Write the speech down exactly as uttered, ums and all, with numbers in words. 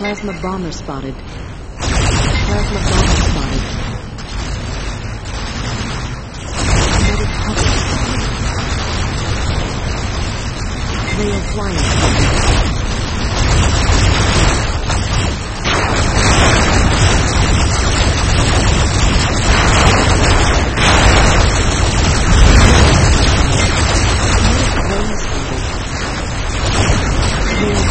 Plasma bomber spotted. Plasma bomber spotted. Medic cover spotted. They are flying. Medic drone spotted. They are